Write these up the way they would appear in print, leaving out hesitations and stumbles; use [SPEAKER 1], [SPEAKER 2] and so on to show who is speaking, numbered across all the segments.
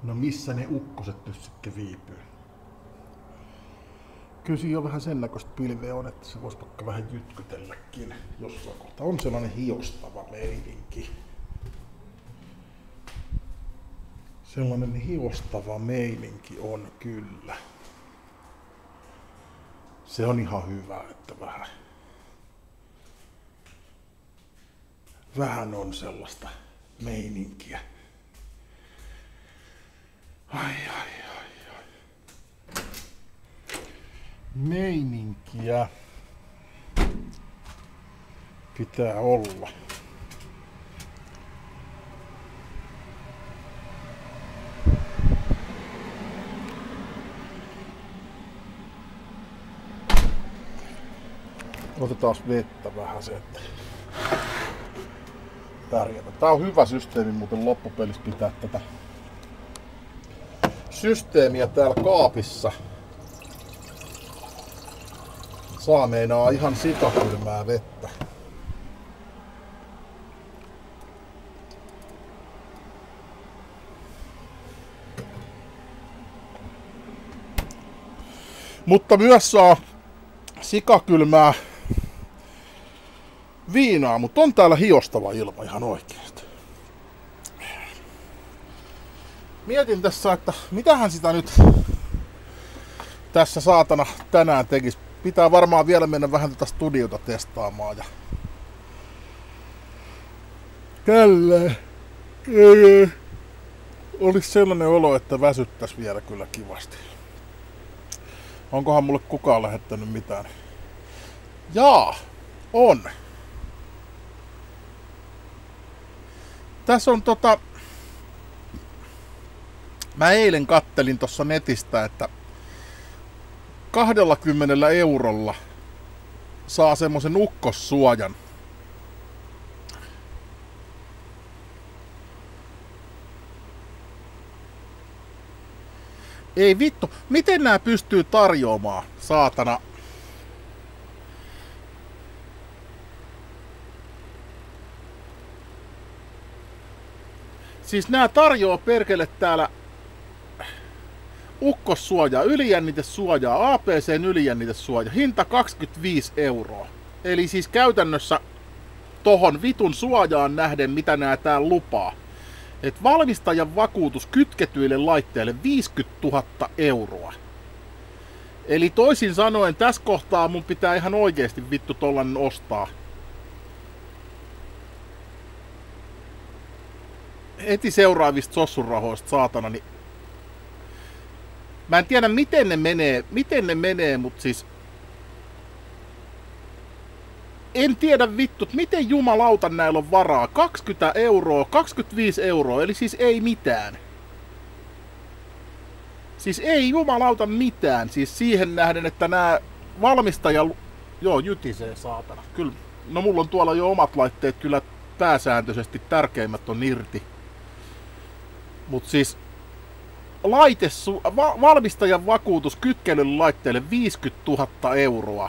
[SPEAKER 1] No missä ne ukkoset nyt sitten viipyy? Kyllä siinä jo vähän sen näköistä pilveä on, että se voisi vaikka vähän jytkytelläkin jossain kohtaa. On sellainen hiostava meininki. Sellainen hiostava meininki on kyllä. Se on ihan hyvä, että vähän on sellaista meininkiä. Ai. Meininkiä pitää olla. Otetaan vettä vähän se, että pärjätä. Tää on hyvä systeemi muuten loppupelissä pitää tätä systeemiä täällä kaapissa. Saa meinaa ihan sikakylmää vettä. Mutta myös saa sikakylmää viinaa, mutta on täällä hiostava ilma ihan oikeesti. Mietin tässä, että mitähän sitä nyt tässä saatana tänään tekis. Pitää varmaan vielä mennä vähän tätä studiota testaamaan ja tälleen. Olisi sellainen olo, että väsyttäisi vielä kyllä kivasti. Onkohan mulle kukaan lähettänyt mitään? Jaa, on. Tässä on mä eilen kattelin tossa netistä, että 20 eurolla saa semmosen ukkossuojan. Ei vittu, miten nää pystyy tarjoamaan, saatana? Siis nää tarjoaa perkele täällä ukkossuojaa, ylijännitesuojaa, APC:n ylijännitesuoja, hinta 25 €. Eli siis käytännössä tohon vitun suojaan nähden, mitä nää täällä lupaa. Et valmistajan vakuutus kytketyille laitteille 50 000 €. Eli toisin sanoen tässä kohtaa mun pitää ihan oikeesti vittu tollanen ostaa. Heti seuraavista sossurahoista saatana, niin mä en tiedä miten ne menee, mut siis en tiedä vittu, miten jumalauta näillä on varaa. 20 €, 25 €, eli siis ei mitään. Siis ei jumalauta mitään, siis siihen nähden, että nää valmistaja... Joo, jytisee saatana. Kyllä, no mulla on tuolla jo omat laitteet kyllä pääsääntöisesti tärkeimmät on irti. Mut siis valmistajan vakuutus kytkelylle laitteelle 50 000 €.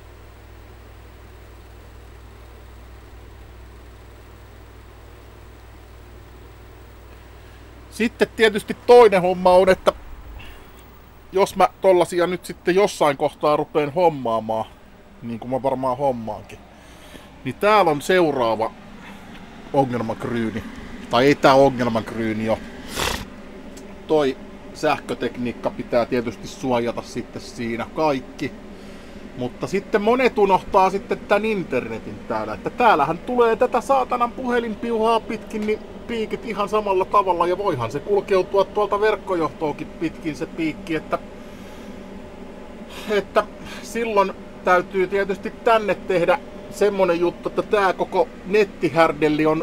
[SPEAKER 1] Sitten tietysti toinen homma on, että jos mä tollasia nyt sitten jossain kohtaa rupeen hommaamaan, niin kuin mä varmaan hommaankin, niin täällä on seuraava ongelmakryyni. Tai ei tää ongelmakryyni ole. Toi sähkötekniikka pitää tietysti suojata sitten siinä kaikki. Mutta sitten monet unohtaa sitten tän internetin täällä. Että täällähän tulee tätä saatanan puhelinpiuhaa pitkin niin piikit ihan samalla tavalla. Ja voihan se kulkeutua tuolta verkkojohtoonkin pitkin se piikki. Että silloin täytyy tietysti tänne tehdä semmonen juttu, että tää koko nettihärdelli on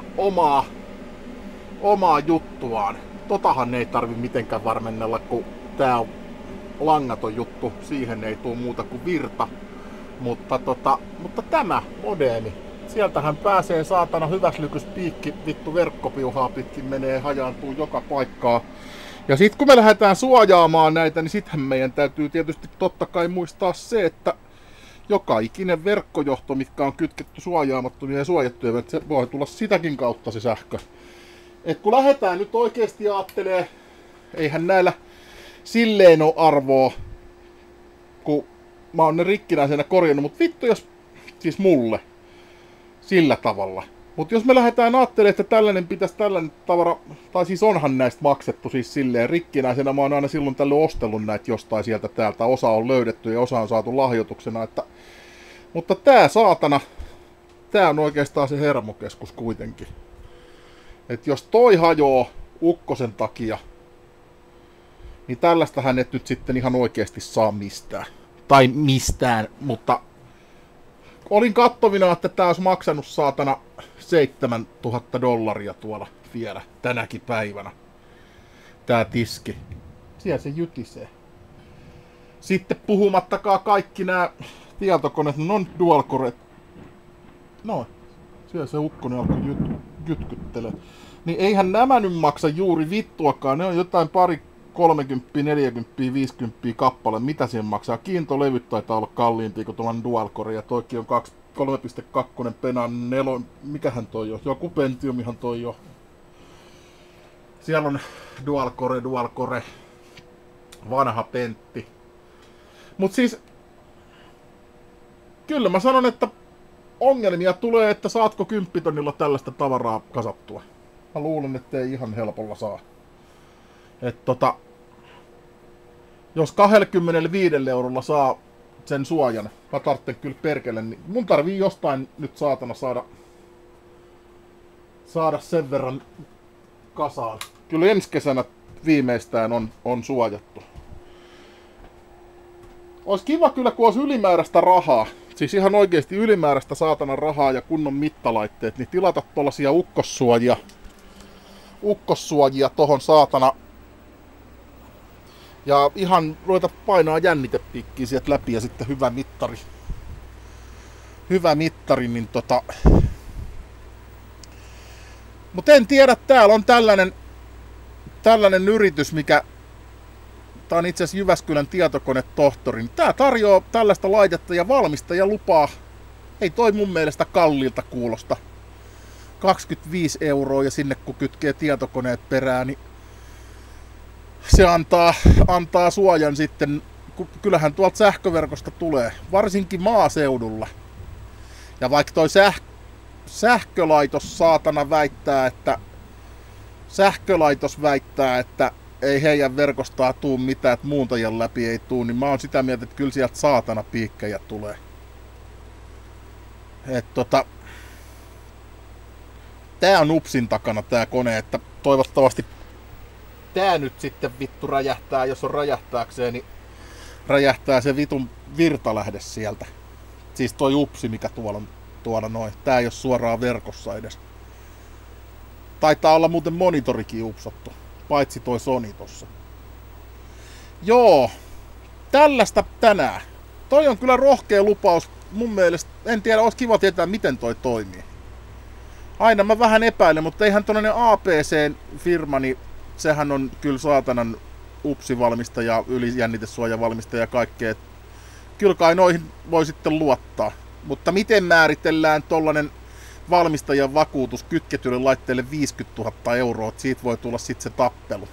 [SPEAKER 1] omaa juttuaan. Totahan ei tarvi mitenkään varmennella, kun tää on langaton juttu. Siihen ei tule muuta kuin virta. Mutta tämä modeemi, sieltähän pääsee saatana hyväslykys piikki vittu verkkopiuhaa pitkin menee, hajaantuu joka paikkaa. Ja sit kun me lähdetään suojaamaan näitä, niin sittenhän meidän täytyy tietysti totta kai muistaa se, että joka ikinen verkkojohto, mitkä on kytketty suojaamattomia ja suojattuja, että se voi tulla sitäkin kautta se sähkö. Et kun lähdetään nyt oikeesti ajattelee eihän näillä silleen ole arvoa, kun mä oon ne rikkinäisenä korjannut, mutta vittu jos, siis mulle, sillä tavalla. Mutta jos me lähdetään ajattelemaan, että tällainen pitäisi tällainen tavara, tai siis onhan näistä maksettu siis silleen rikkinäisenä, mä oon aina silloin tällöin ostellut näitä jostain sieltä täältä, osa on löydetty ja osa on saatu lahjoituksena, että... Mutta tää saatana, tää on oikeastaan se hermokeskus kuitenkin. Et jos toi hajoo ukkosen takia, niin tällaistähän et nyt sitten ihan oikeasti saa mistään. Tai mistään, mutta... Olin kattovina, että tää olisi maksanut saatana $7,000 tuolla vielä tänäkin päivänä. Tää tiski. Siellä se jytisee. Sitten puhumattakaan kaikki nämä tietokoneet, ne on dual-core. No, siellä se ukkonen alkoi jytkyttelee. Niin eihän nämä nyt maksa juuri vittuakaan. Ne on jotain pari 30, 40, 50 kappale. Mitä siihen maksaa? Kiintolevyt taitaa olla kalliimpia kuin tuollainen dual-core. Ja toikin on 3.2 penan 4. Mikähän toi on? Joku Pentiumihan toi on. Siellä on dual-core. Vanha Pentti. Mut siis... Kyllä mä sanon, että ongelmia tulee, että saatko 10 tonnilla tällaista tavaraa kasattua. Mä luulen, että ei ihan helpolla saa. Jos 25 € saa sen suojan, mä tarvitsen kyllä perkele, niin mun tarvii jostain nyt saatana saada sen verran kasaan. Kyllä ensi kesänä viimeistään on suojattu. Olisi kiva kyllä, kun olisi ylimääräistä rahaa. Siis ihan oikeesti ylimääräistä saatana rahaa ja kunnon mittalaitteet, niin tilata tuollaisia ukkossuojia tohon saatana. Ja ihan ruveta painaa jännitepiikkiä sieltä läpi ja sitten hyvä mittari, niin Mut en tiedä, täällä on tällainen yritys, mikä... Tää on itse asiassa Jyväskylän tietokonetohtori. Tää tarjoaa tällaista laitetta ja valmistaja lupaa. Ei toi mun mielestä kalliilta kuulosta. 25 € ja sinne kun kytkee tietokoneet perään, niin se antaa suojan sitten. Kyllähän tuolta sähköverkosta tulee, varsinkin maaseudulla. Ja vaikka toi sähkölaitos saatana väittää, että ei heidän verkostaan tuu mitään, että muuntajan läpi ei tuu, niin mä oon sitä mieltä, että kyllä sieltä saatana piikkejä tulee. Tää on upsin takana tää kone, että toivottavasti tää nyt sitten vittu räjähtää, jos on räjähtääkseen, niin räjähtää se vitun virtalähde sieltä. Siis toi upsi, mikä tuolla noin. Tää ei oo suoraan verkossa edes. Taitaa olla muuten monitorikin upsattu. Paitsi toi Sony tossa. Joo. Tällaista tänään. Toi on kyllä rohkea lupaus. Mun mielestä, en tiedä, olisi kiva tietää miten toi toimii. Aina mä vähän epäilen, mutta eihän tollanen APC-firma, niin sehän on kyllä saatanan upsivalmistaja, ylijännitesuojavalmistaja ja kaikkea. Kyllä kai noihin voi sitten luottaa. Mutta miten määritellään tollanen valmistajan vakuutus kytketylle laitteelle 50 000 €, että siitä voi tulla sitten se tappelu.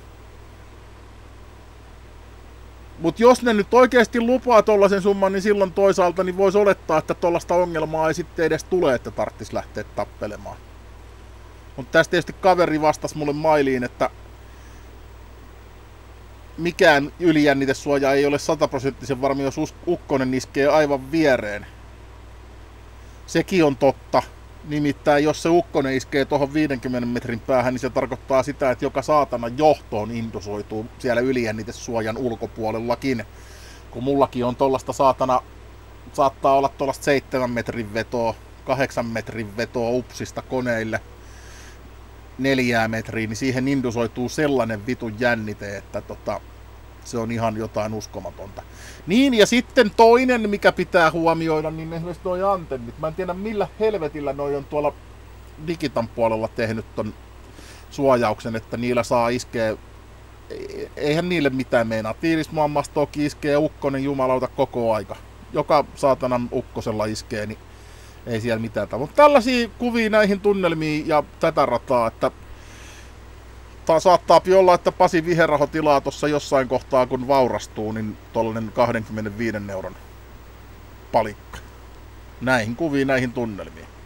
[SPEAKER 1] Mut jos ne nyt oikeasti lupaa tollasen summan, niin silloin toisaalta niin voisi olettaa, että tollasta ongelmaa ei sitten edes tule, että tarttis lähteä tappelemaan. Mutta tässä tietysti kaveri vastasi mulle mailiin, että mikään ylijännitesuoja ei ole 100% varma, jos ukkonen iskee aivan viereen. Sekin on totta. Nimittäin jos se ukkonen iskee tuohon 50 metrin päähän, niin se tarkoittaa sitä, että joka saatana johtoon indusoituu siellä ylijännitesuojan ulkopuolellakin. Kun mullakin on tollasta saattaa olla tollasta 7 metrin vetoa, 8 metrin vetoa upsista koneille 4 metriä, niin siihen indusoituu sellainen vitun jännite, että se on ihan jotain uskomatonta. Niin, ja sitten toinen, mikä pitää huomioida, niin esimerkiksi noi antennit. Mä en tiedä, millä helvetillä noi on tuolla Digitan puolella tehnyt ton suojauksen, että niillä saa iskeä. Eihän niille mitään meinaa. Tiilismaammastokin iskee ukkonen jumalauta koko aika. Joka saatanan ukkosella iskee, niin ei siellä mitään. Mutta tällaisia kuvia näihin tunnelmiin ja tätä rataa, että saattaa olla, että Pasi Viherraho tilaa tuossa jossain kohtaa, kun vaurastuu, niin tollanen 25 euron palikka. Näihin kuviin, näihin tunnelmiin.